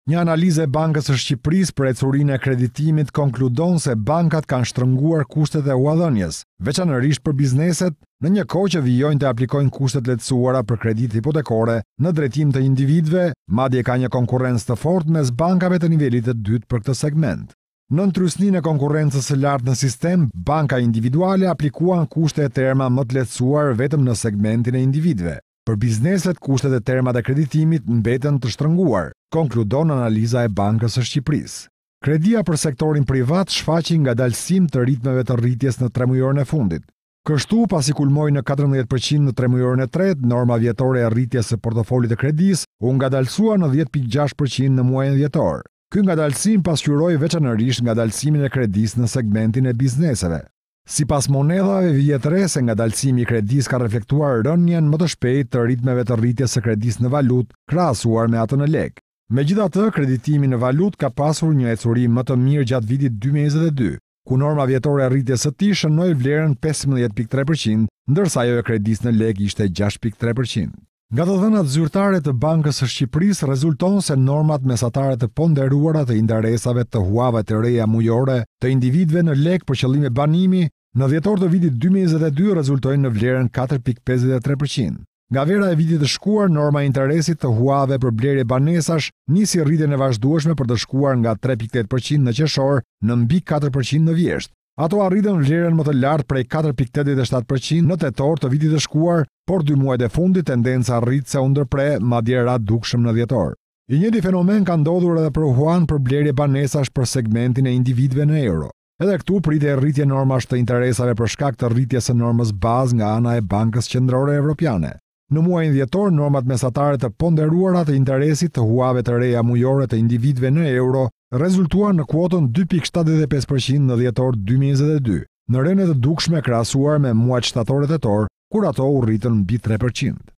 Një analizë e Bankës së Shqipërisë për ecurinë e kreditimit konkludon se bankat kanë shtrënguar kushtet e huadhënies, veccanërisht për bizneset, në një kohë që vijojnë të aplikojnë kushtet lehtësuara për kreditë hipotekore në drejtim të individëve, madje ka një konkurrencë të fortë mes bankave të nivelit të dytë për këtë segment. Në ndrysninë e konkurrencës së lartë në sistem, banka individuale aplikuan kushte e terma më të lehtësuar vetëm në segmentin e individëve. Për bizneset, kushtet e termat e kreditimit mbeten të shtrënguar, konkludon analiza e Bankës së Shqipërisë. Kredia për sektorin privat shfaqi ngadalësim të ritmeve të rritjes në 3 mujorin e fundit. Kështu, pasi kulmoi në 14% në 3 mujorin e tretë, norma vjetore e rritjes së portofolit të kredisë u ngadalësua në 10.6% në muajin dhjetor. Ky ngadalësim pasqyroi veçanërisht ngadalësimin e kredisë në segmentin e bizneseve. Sipas monedhave vjetore, se ngadalësimi i kredisë ka reflektuar rënien më të shpejtë të ritmeve të rritjes së kredisë në valutë krahasuar me atë në lek. Megjithatë, kreditimi në valutë ka pasur një ecuri më të mirë gjatë vitit 2022, ku norma vjetore e rritjes së tij shënoi vlerën 15.3%, ndërsa ajo e kredisë në lek ishte 6.3%. Nga të dhënat zyrtare të Bankës së Shqipërisë rezulton se normat mesatare të ponderuara të interesave të huave të reja mujore të individëve në lek për qëllime banimi në dhjetor të vitit 2022 rezultojnë në vlerën 4.53%. Nga vera e vitit të shkuar, norma e interesit të huave për blerje banesash nisi rritjen e vazhdueshme për të shkuar nga 3.8% në qershor në mbi 4% në vjesht. Ato arritën vlerën më të lartë prej 4.87% në tetor të vitit të shkuar, por 2 muajt e fundit tendenca rritëse u ndërpre, madje ra dukshëm në dhjetor. I njëjti fenomen ka ndodhur edhe për huan për blerje banesash për segmentin e individëve në euro. Edhe këtu pritej rritje normash të interesave për shkak të rritjes së normës bazë nga ana e Bankës Qendrore Evropiane. Në muajin dhjetor, normat mesatare të ponderuara të interesit të huave të reja mujore të individëve në euro rezultuan në kuotën 2.75% në dhjetor 2022, në rënje të dukshme krahasuar me muajt shtator e tetor, kur ato u rritën mbi 3%.